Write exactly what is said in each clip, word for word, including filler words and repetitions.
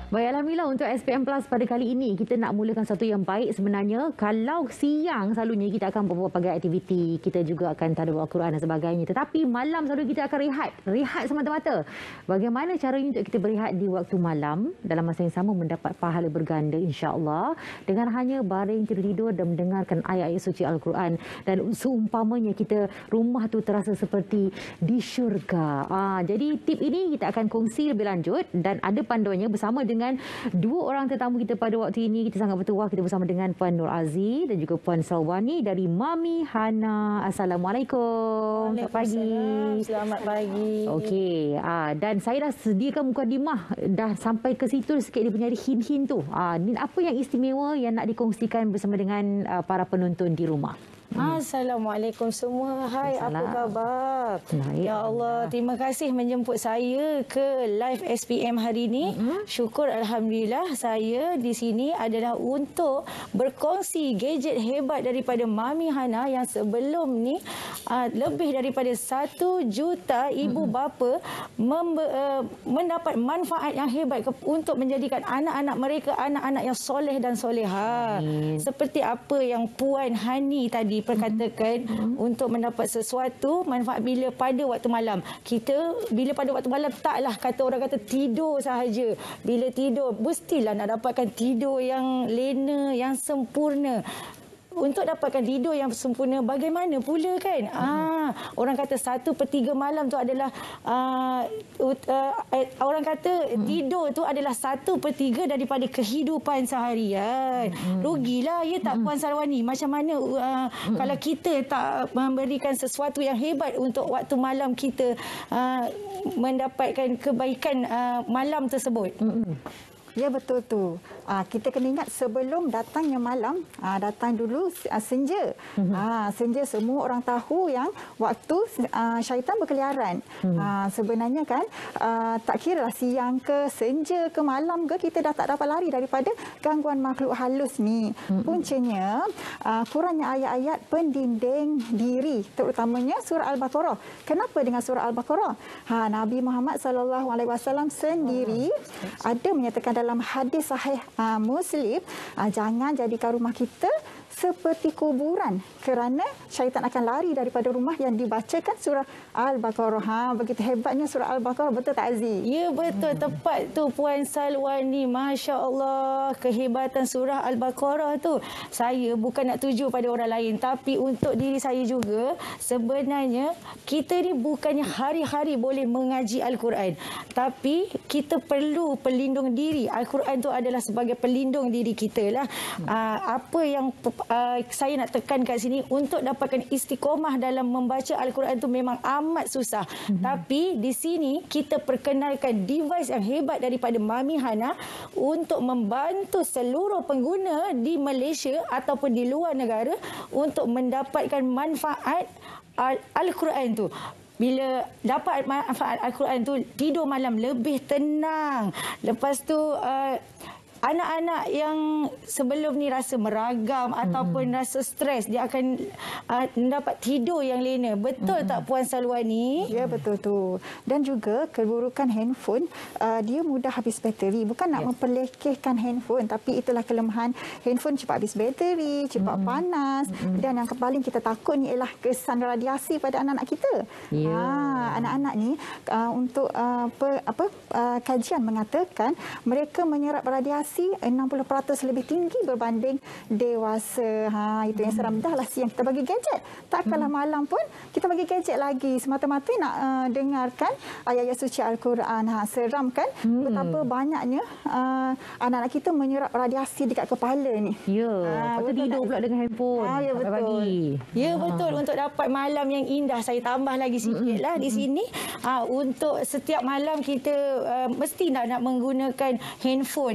Baik, Alhamdulillah untuk S P M Plus pada kali ini kita nak mulakan satu yang baik sebenarnya. Kalau siang selalunya kita akan buat pelbagai aktiviti, kita juga akan tadabbur Al-Quran dan sebagainya. Tetapi malam selalu kita akan rehat, rehat semata-mata. Bagaimana caranya untuk kita berehat di waktu malam dalam masa yang sama mendapat pahala berganda insya-Allah dengan hanya baring tidur-tidur dan mendengarkan ayat-ayat suci Al-Quran, dan seumpamanya kita rumah tu terasa seperti di syurga. Ah, jadi tip ini kita akan kongsi lebih lanjut dan ada panduannya bersama dengan dengan dua orang tetamu kita pada waktu ini. Kita sangat bertuah kita bersama dengan Puan Nur Aziz dan juga Puan Salwani dari Mami Hana. Assalamualaikum. Selamat pagi. Selamat pagi. Okey, ah, dan saya dah sediakan mukadimah, dah sampai ke situ sikit dia punya hin-hin tu. Ah, ni apa yang istimewa yang nak dikongsikan bersama dengan uh, para penonton di rumah? Hmm. Assalamualaikum semua. Hai, apa khabar? Baik. Ya Allah, terima kasih menjemput saya ke live S P M hari ini. Mm-hmm. Syukur Alhamdulillah saya di sini adalah untuk berkongsi gadget hebat daripada Mami Hana yang sebelum ni uh, lebih daripada satu juta ibu mm-hmm. bapa membe- uh, mendapat manfaat yang hebat ke- untuk menjadikan anak-anak mereka anak-anak yang soleh dan soleha. Mm. Seperti apa yang Puan Hani tadi perkatakan, mm-hmm. untuk mendapat sesuatu manfaat bila pada waktu malam. Kita bila pada waktu malam taklah kata orang kata tidur sahaja. Bila tidur mestilah nak dapatkan tidur yang lena, yang sempurna. Untuk dapatkan tidur yang sempurna bagaimana pula kan? Hmm. Ah, orang kata satu per tiga malam tu adalah uh, uh, orang kata hmm. tidur tu adalah satu per tiga daripada kehidupan seharian. Hmm. Rugilah ya tak hmm. Puan Salwani? Macam mana uh, hmm. kalau kita tak memberikan sesuatu yang hebat untuk waktu malam kita uh, mendapatkan kebaikan uh, malam tersebut? Hmm. Ya, betul tu. Aa, kita kena ingat sebelum datangnya malam, aa, datang dulu aa, senja. Mm-hmm. Aa, senja semua orang tahu yang waktu aa, syaitan berkeliaran. Mm-hmm. Aa, sebenarnya kan aa, tak kira lah siang ke, senja ke, malam ke, kita dah tak dapat lari daripada gangguan makhluk halus ni. Mm-hmm. Puncanya aa, kurangnya ayat-ayat pendinding diri, terutamanya surah Al-Baqarah. Kenapa dengan surah Al-Baqarah? Ha, Nabi Muhammad sallallahu alaihi wasallam sendiri oh. ada menyatakan dalam dalam hadis sahih uh, Muslim, uh, jangan jadikan rumah kita seperti kuburan kerana syaitan akan lari daripada rumah yang dibacakan surah Al-Baqarah. Ha, begitu hebatnya surah Al-Baqarah, betul tak Aziz? Ya, betul. Hmm. Tepat tu Puan Salwani. Masya Allah, kehebatan surah Al-Baqarah tu. Saya bukan nak tuju pada orang lain, tapi untuk diri saya juga. Sebenarnya kita ni bukannya hari-hari boleh mengaji Al-Quran, tapi kita perlu pelindung diri. Al-Quran tu adalah sebagai pelindung diri kita lah. Hmm. Uh, apa yang Uh, saya nak tekan kat sini, untuk dapatkan istiqomah dalam membaca Al-Quran itu memang amat susah. Mm-hmm. Tapi di sini kita perkenalkan device yang hebat daripada Mami Hana untuk membantu seluruh pengguna di Malaysia ataupun di luar negara untuk mendapatkan manfaat Al-Quran itu. Bila dapat manfaat Al-Quran itu, tidur malam lebih tenang. Lepas tu uh, anak-anak yang sebelum ni rasa meragam hmm. ataupun rasa stres, dia akan uh, mendapat tidur yang lena. Betul hmm. tak Puan Salwani? Ya, betul tu. Dan juga keburukan handphone, uh, dia mudah habis bateri. Bukan nak yes. memperlekehkan handphone, tapi itulah kelemahan handphone, cepat habis bateri, cepat hmm. panas. Hmm. Dan yang paling kita takut ni ialah kesan radiasi pada anak-anak kita. Yeah. Ha, anak-anak ni uh, untuk uh, per, apa uh, kajian mengatakan mereka menyerap radiasi enam puluh peratus lebih tinggi berbanding dewasa. Ha, itu yang seram. Dah lah siang kita bagi gadget. Takkanlah hmm. malam pun kita bagi gadget lagi. Semata-mata nak uh, dengarkan ayat-ayat suci Al-Quran. Ha, seram kan? Hmm. Betapa banyaknya uh, anak-anak kita menyerap radiasi dekat kepala ni. Ya. Ha, betul tidur pula dengan handphone. Ha, ya, betul. Pagi. Ya, betul. Untuk dapat malam yang indah, saya tambah lagi sikit lah di sini. Ha, untuk setiap malam kita uh, mesti nak, nak menggunakan handphone. Kan?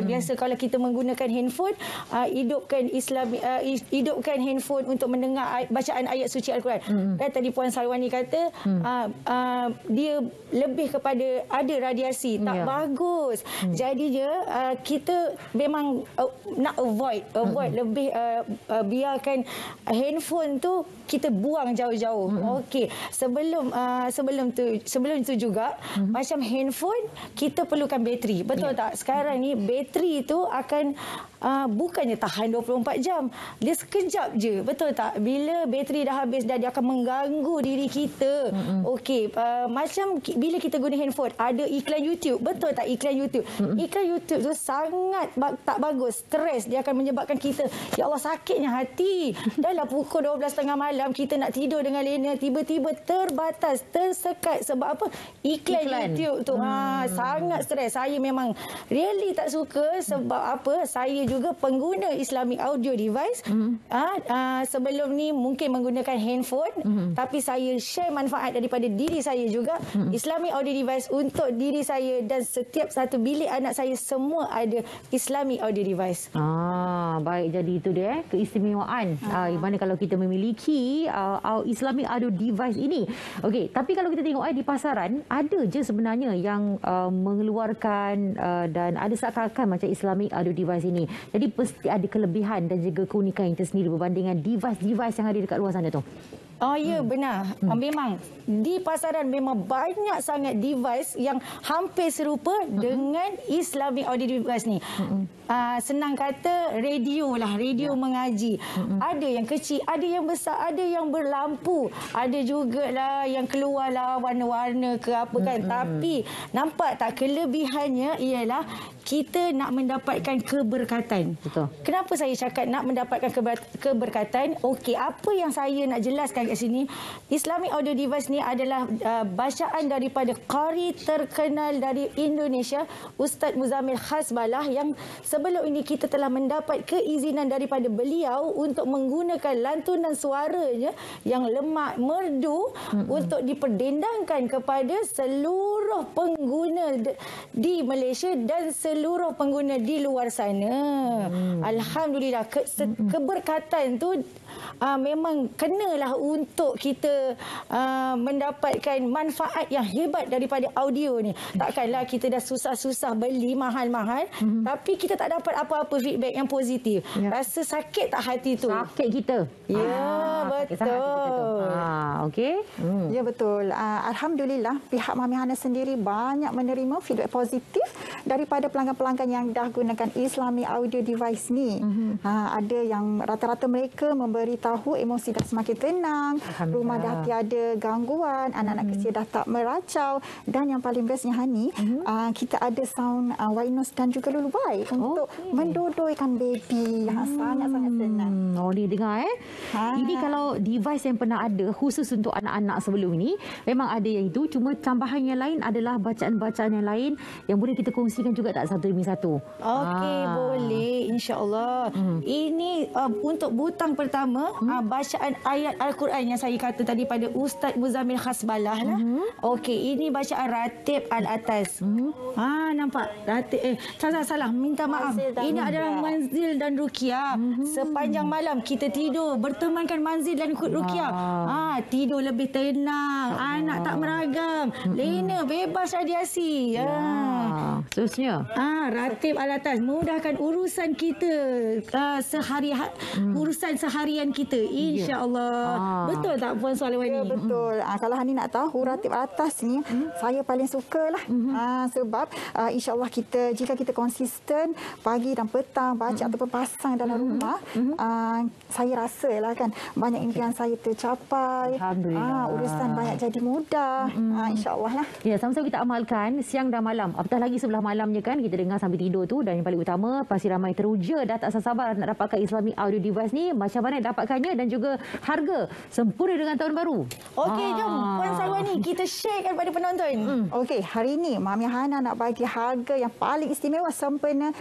biasa kalau kita menggunakan handphone, uh, hidupkan Islam, uh, hidupkan handphone untuk mendengar ay- bacaan ayat suci Al-Quran. Hmm. Dan tadi Puan Sarwani kata hmm. uh, uh, dia lebih kepada ada radiasi, tak yeah. bagus. Hmm. Jadinya uh, kita memang uh, nak avoid, avoid hmm. lebih uh, uh, biarkan handphone tu kita buang jauh-jauh. Hmm. Okey, sebelum uh, sebelum tu sebelum itu juga hmm. macam handphone kita perlukan bateri. Betul yeah. tak? Sekarang ni bateri tu akan uh, bukannya tahan dua puluh empat jam. Dia sekejap je. Betul tak? Bila bateri dah habis dah dia akan mengganggu diri kita. Hmm. Okey, uh, macam bila kita guna handphone ada iklan YouTube. Betul tak iklan YouTube? Hmm. Iklan YouTube tu sangat tak bagus. Stres, dia akan menyebabkan kita, ya Allah, sakitnya hati. Dalam pukul dua belas tiga puluh malam kita nak tidur dengan lena, tiba-tiba terbatas, tersekat sebab apa? Iklan, iklan. YouTube tu. Hmm. Ha, sangat stres. Saya memang really tak suka sebab apa? Saya juga pengguna Islamic audio device. Hmm. Ha, uh, sebelum ni mungkin menggunakan handphone, hmm. tapi saya share manfaat daripada diri saya juga. Hmm. Islamic audio device untuk diri saya dan setiap satu bilik anak saya semua ada Islamic audio device. Ah, baik, jadi itu dia eh, keistimewaan ah. uh, mana kalau kita memiliki uh, Islamic audio device ini. Okey, tapi kalau kita tengok eh, di pasaran ada je sebenarnya yang uh, mengeluarkan uh, dan ada seakan-akan macam Islamic audio device ini. Jadi pasti ada kelebihan dan juga keunikan yang tersendiri berbandingan device-device yang ada dekat luar sana tu. Oh ya, hmm. benar. Hmm. Memang di pasaran memang banyak sangat device yang hampir serupa hmm. dengan Islamic audio device ni. Hmm. Uh, senang kata radio lah, radio ya. mengaji. Hmm. Ada yang kecil, ada yang besar, ada yang berlampu, ada jugalah yang keluarlah warna-warna ke apa kan. Hmm. Tapi nampak tak kelebihannya ialah kita nak mendapatkan keberkatan. Betul. Kenapa saya cakap nak mendapatkan keber- keberkatan? Okey, apa yang saya nak jelaskan kat sini, Islamic audio device ni adalah uh, bacaan daripada qari terkenal dari Indonesia, Ustaz Muzammil Hasbalah, yang sebelum ini kita telah mendapat keizinan daripada beliau untuk menggunakan lantunan suaranya yang lemak merdu mm-hmm. untuk diperdendangkan kepada seluruh pengguna di Malaysia dan seluruh pengguna di luar sana. Mm. Alhamdulillah, ke, mm-hmm. keberkatan tu uh, memang kenalah untuk kita uh, mendapatkan manfaat yang hebat daripada audio ni. Takkanlah kita dah susah-susah beli mahal-mahal mm-hmm. tapi kita tak dapat apa-apa feedback yang positif. Ya. Rasa sakit tak hati tu? Sakit kita. Ya, ah, betul. Ah, okey. Hmm. Ya, betul. Uh, Alhamdulillah pihak Mami Hana sendiri banyak menerima feedback positif daripada pelanggan-pelanggan yang dah gunakan Islamic audio device ni. Mm-hmm. Uh, ada yang rata-rata mereka memberitahu emosi dah semakin tenang, rumah dah tiada gangguan, anak-anak mm-hmm. kecil dah tak meracau, dan yang paling bestnya Hani, mm-hmm. uh, kita ada sound uh, white noise dan juga lullaby untuk okay. mendodoikan baby. Ha, sangat-sangat senang. Oh, ni dengar eh. Ha. Ini kalau device yang pernah ada khusus untuk anak-anak sebelum ini, memang ada yang itu, cuma tambahan yang lain adalah bacaan-bacaan yang lain yang boleh kita kongsikan juga tak satu demi satu. Okey, ha. boleh, insya-Allah. Hmm. Ini uh, untuk butang pertama, hmm. uh, bacaan ayat Al-Quran yang saya kata tadi pada Ustaz Muzammil Hasbalah lah. Hmm. Okey, ini bacaan ratib al-atas. Hmm. Ha, nampak? Ratib eh salah salah, minta maaf. Ini rukia. Adalah manzil dan ruqyah. Hmm. Sepanjang malam kita tidur bertemankan manzil dan ruqyah. Ha, tidur lebih tenang, oh. anak tak meragam, hmm. lena bebas radiasi. Ya. Ha. Seterusnya. Ah, ratib al-atas mudahkan urusan kita uh, sehari hmm. urusan seharian kita, insya-Allah. Ah. Betul tak Puan Sarwani? Ya, betul. Ah, kalau Hani nak tahu ratib al-atas ni hmm. saya paling sukalah. Hmm. Ah, sebab uh, insya-Allah kita jika kita konsisten pagi dan petang baca hmm. ataupun pasang dalam hmm. rumah, hmm. uh, saya rasalah kan banyak impian saya tercapai. Ah, urusan banyak jadi mudah. Hmm. Ah, insya-Allah lah. Ya, sama-sama kita amalkan siang dan malam. Apatah lagi sebelah malamnya kan kita dengar sambil tidur tu, dan yang paling utama pasti ramai teruja dah tak sabar nak dapatkan Islamic audio device ni. Macam mana dapatkannya dan juga harga sempurna dengan tahun baru. Okey, ah. jom Puan Sarwani kita sharekan pada penonton. Hmm. Okey, hari ini Mami Hana nak bagi harga yang paling istimewa sempena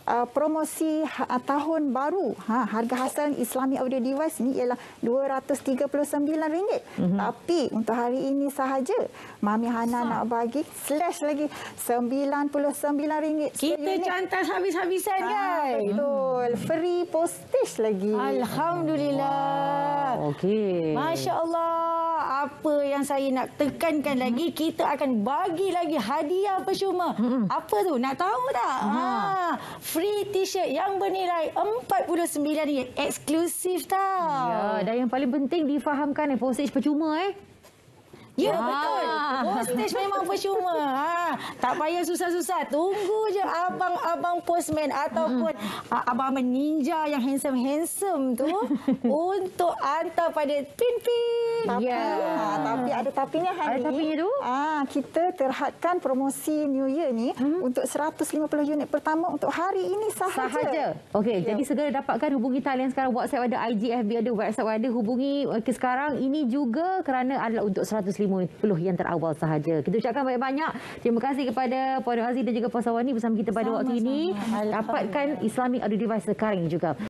uh, promosi uh, tahun baru. Ha, harga hasil Islamic audio device ni ialah dua ratus tiga puluh sembilan ringgit. Mm-hmm. Tapi untuk hari ini sahaja Mami Hana ha. nak bagi slash lagi sembilan puluh sembilan ringgit. Kita cantas habis-habisan ha, kan? Betul. Free postage lagi. Alhamdulillah. Wow. Okey. Masya Allah. Apa yang saya nak tekankan hmm. lagi, kita akan bagi lagi hadiah percuma. Hmm. Apa tu? Nak tahu tak? Hmm. Ha, free t-shirt yang bernilai empat puluh sembilan ringgit. Eksklusif tau. Ya, dan yang paling penting difahamkan eh, postage percuma eh. Ya, ha. betul. Postage memang percuma. Ha. Tak payah susah-susah. Tunggu je abang-abang postman ataupun mm. abang-abang ninja yang handsome-handsome tu untuk hantar pada pin-pin. Tapi, yeah. ha, tapi ada tapinya hari Ada tapinya tu? Ah, kita terhadkan promosi New Year ni hmm. untuk seratus lima puluh unit pertama untuk hari ini sahaja. Sahaja. Okey, yeah. jadi segera dapatkan, hubungi talian sekarang. WhatsApp ada, I G F B ada, WhatsApp ada. Hubungi okay, sekarang ini juga kerana adalah untuk seratus lima puluh yang terawal sahaja. Kita ucapkan banyak-banyak terima kasih kepada Puan Aziz dan juga Puan Sawani bersama kita pada sama, waktu ini. sama. Dapatkan Islamic audio device sekarang ini juga.